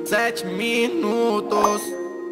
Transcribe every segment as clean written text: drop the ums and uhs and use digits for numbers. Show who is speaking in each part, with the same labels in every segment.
Speaker 1: 7 minutos.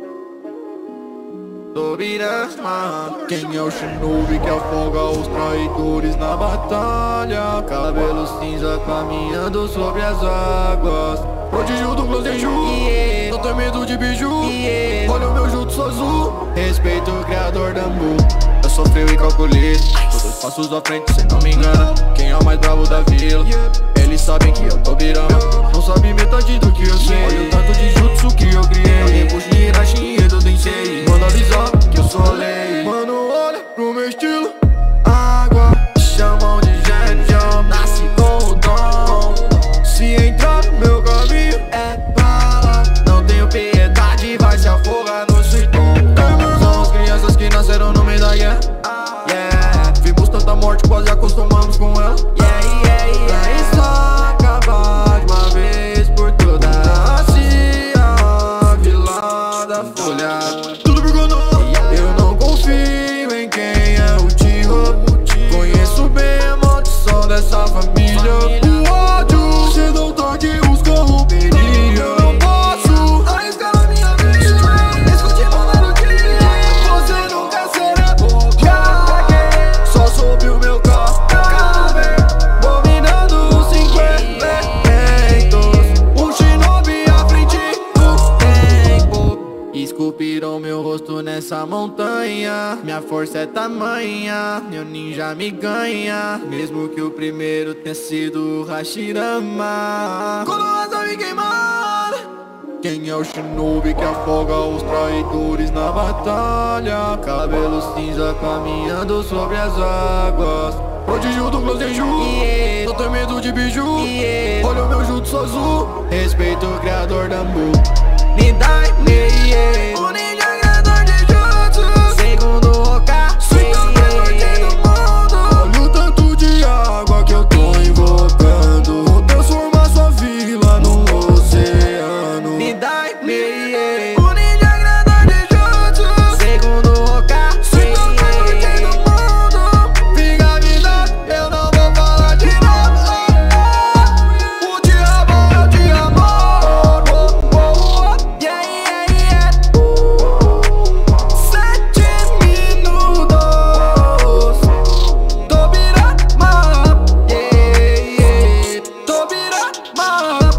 Speaker 1: Tô virando mano.
Speaker 2: Quem é o Shinobi que afoga os traidores na batalha?
Speaker 1: Cabelo cinza caminhando sobre as águas.
Speaker 2: Prodígio do Closenju,
Speaker 1: Yeah.
Speaker 2: não tem medo de biju,
Speaker 1: Yeah.
Speaker 2: olha o meu jutsu azul.
Speaker 1: Respeito o criador da Ambu. Eu sou frio e calculista, tô 2 passos à frente, cê não me engana. Quem é o mais bravo da vila? Eles sabem que eu tô virando.
Speaker 2: Não sabe metade do que eu sei. Olha o tanto de jutsu que eu criei.
Speaker 1: Alguém puxa de Irachi e Edo Densei.
Speaker 2: Manda avisar
Speaker 1: Que eu sou lei.
Speaker 2: mano, olha pro meu estilo.
Speaker 1: Água, chamam de gênio. Nasce com o dom.
Speaker 2: Se entrar no meu caminho,
Speaker 1: É bala, não tenho piedade, vai se afogar no suidom. São as crianças que nasceram no meio da guerra. Yeah,
Speaker 2: vimos tanta morte, quase acostumamos com ela.
Speaker 1: Pra isso acabar de uma vez por todas.
Speaker 2: Nasci a vila da folha. Tudo por conta. Eu não confio em quem é o tio. Conheço bem a maldição dessa família. O ódio, cedo ou tarde, os corromperia. Não posso arriscar a minha vida. Escute mandando dia. Você nunca será boca. Só soube o meu carro. Dominando os 50 um shinobi à frente do tempo.
Speaker 1: Esculpiram meu rosto nessa montanha. Minha força é tamanha, meu ninja me ganha. Mesmo que o primeiro tenha sido o Hashirama.
Speaker 2: Quando a asa me queimar. Quem é o shinobi que afoga os traidores na batalha?
Speaker 1: Cabelo cinza caminhando sobre as águas.
Speaker 2: Prodígio do Closenju,
Speaker 1: Yeah.
Speaker 2: não tem medo de biju,
Speaker 1: Yeah.
Speaker 2: olha o meu jutsu azul.
Speaker 1: Respeito o criador da Ambu.
Speaker 2: Nidai,
Speaker 1: Yeah.
Speaker 2: o ninja criador de jutsu.
Speaker 1: Segundo Hokage,
Speaker 2: Sou tão forte do mundo. Olha o tanto de água que eu tô invocando. Vou transformar sua vila num oceano.
Speaker 1: Nidai, yeah.
Speaker 2: O ninja criador de jutsu.
Speaker 1: Segundo Hokage,
Speaker 2: Sou tão forte do mundo. Fica avisado, eu não vou falar de novo. O diabo é o de amor.
Speaker 1: Yeah.
Speaker 2: 7 minutos. Tobirama,
Speaker 1: Yeah.
Speaker 2: Tobirama.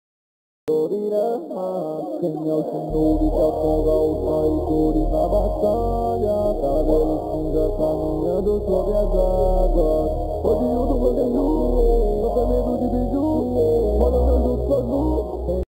Speaker 2: Quem é o shinobi que afoga os traidores na batalha?